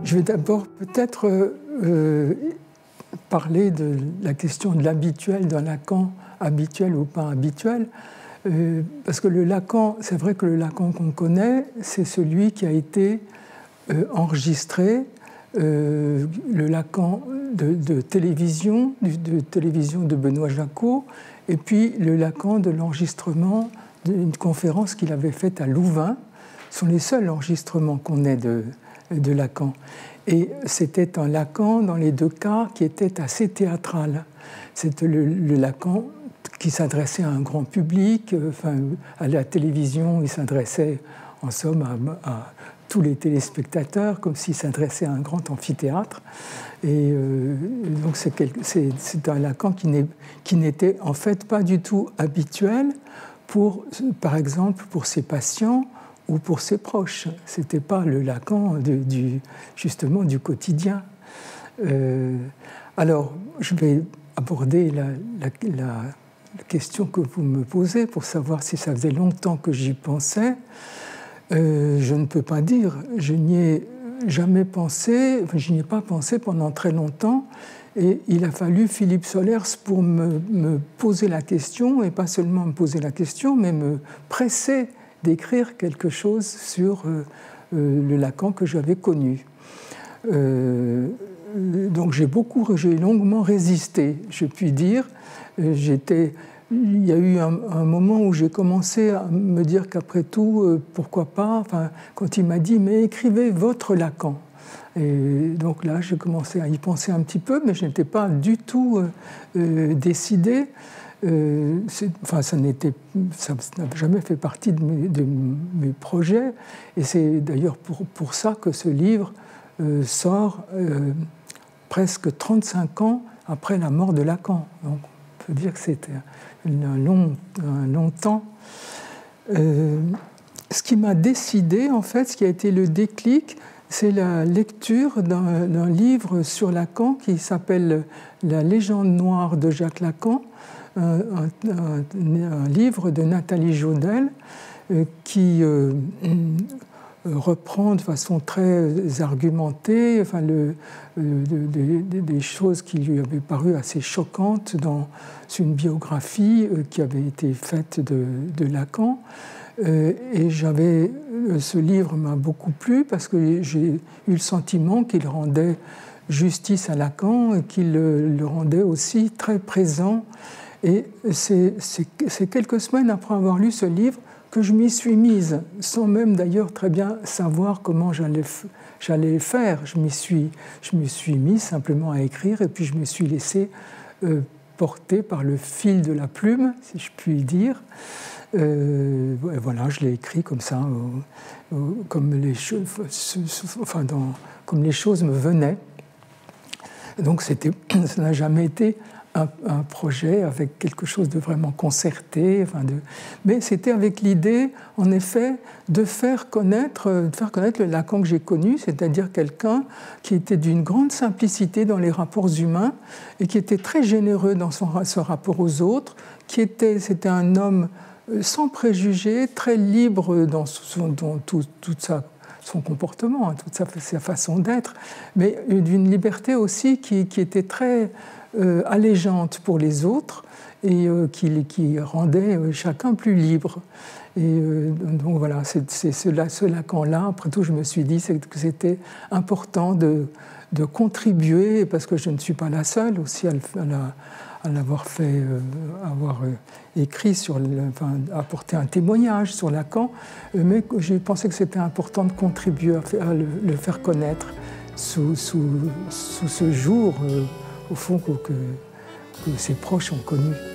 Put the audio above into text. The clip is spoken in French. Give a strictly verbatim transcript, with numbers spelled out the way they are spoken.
Je vais d'abord peut-être euh, parler de la question de l'habituel d'un Lacan, habituel ou pas habituel, euh, parce que le Lacan, c'est vrai que le Lacan qu'on connaît, c'est celui qui a été euh, enregistré, euh, le Lacan de, de télévision, de, de télévision de Benoît Jacot, et puis le Lacan de l'enregistrement d'une conférence qu'il avait faite à Louvain. Ce sont les seuls enregistrements qu'on ait de, de Lacan. Et c'était un Lacan, dans les deux cas, qui était assez théâtral. C'était le, le Lacan qui s'adressait à un grand public, enfin, à la télévision, il s'adressait en somme à, à tous les téléspectateurs, comme s'il s'adressait à un grand amphithéâtre. Et euh, donc c'est, c'est, c'est un Lacan qui, n'est, qui n'était en fait pas du tout habituel pour, par exemple, pour ses patients ou pour ses proches. Ce n'était pas le Lacan de, du, justement du quotidien. Euh, alors, je vais aborder la, la, la, la question que vous me posez pour savoir si ça faisait longtemps que j'y pensais. Euh, je ne peux pas dire. Je n'y ai jamais pensé, enfin, je n'y ai pas pensé pendant très longtemps. Et il a fallu Philippe Solers pour me, me poser la question, et pas seulement me poser la question, mais me presser d'écrire quelque chose sur euh, euh, le Lacan que j'avais connu. Euh, donc j'ai beaucoup, j'ai longuement résisté, je puis dire. J'étais, il y a eu un, un moment où j'ai commencé à me dire qu'après tout, euh, pourquoi pas, enfin, quand il m'a dit « mais écrivez votre Lacan ». Et donc là, j'ai commencé à y penser un petit peu, mais je n'étais pas du tout euh, euh, décidé. Euh, enfin, ça n'était, ça n'a jamais fait partie de mes, de mes projets, et c'est d'ailleurs pour, pour ça que ce livre euh, sort euh, presque trente-cinq ans après la mort de Lacan. Donc, on peut dire que c'était un long, un long temps. Euh, ce qui m'a décidé, en fait, ce qui a été le déclic, c'est la lecture d'un, d'un livre sur Lacan qui s'appelle « La légende noire de Jacques Lacan », un, un, un livre de Nathalie Jaudel euh, qui euh, reprend de façon très argumentée enfin, le, euh, de, de, des choses qui lui avaient paru assez choquantes dans une biographie euh, qui avait été faite de, de Lacan. Euh, et j'avais, ce livre m'a beaucoup plu parce que j'ai eu le sentiment qu'il rendait justice à Lacan et qu'il le, le rendait aussi très présent. Et c'est, c'est, c'est quelques semaines après avoir lu ce livre que je m'y suis mise, sans même d'ailleurs très bien savoir comment j'allais, j'allais faire. Je m'y suis, je me suis mise simplement à écrire et puis je me suis laissée euh, porter par le fil de la plume, si je puis dire. Euh, voilà, je l'ai écrit comme ça, euh, euh, comme, les choses, enfin dans, comme les choses me venaient. Donc c'était, ça n'a jamais été un, un projet avec quelque chose de vraiment concerté, enfin de, mais c'était avec l'idée, en effet, de faire connaître, de faire connaître le Lacan que j'ai connu, c'est-à-dire quelqu'un qui était d'une grande simplicité dans les rapports humains et qui était très généreux dans son, son rapport aux autres, qui était, c'était un homme sans préjugés, très libre dans, son, dans tout, tout sa, son comportement, toute sa, sa façon d'être, mais d'une liberté aussi qui, qui était très euh, allégeante pour les autres et euh, qui, qui rendait chacun plus libre. Et euh, donc voilà, c'est, c'est ce, ce Lacan-là, après tout, je me suis dit que c'était important de, de contribuer, parce que je ne suis pas la seule aussi à, à la à l'avoir fait, euh, avoir euh, écrit sur, le, enfin, apporter un témoignage sur Lacan, euh, mais j'ai pensé que c'était important de contribuer à, faire, à le, le faire connaître sous, sous, sous ce jour, euh, au fond, que, que, que ses proches ont connu.